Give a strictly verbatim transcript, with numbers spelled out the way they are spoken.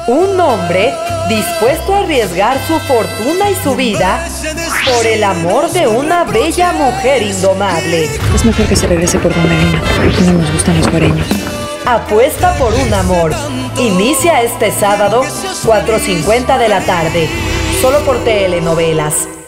Un hombre dispuesto a arriesgar su fortuna y su vida por el amor de una bella mujer indomable. Es mejor que se regrese por donde vino, porque no nos gustan los guareños. Apuesta por un amor. Inicia este sábado, cuatro cincuenta de la tarde, solo por Telenovelas.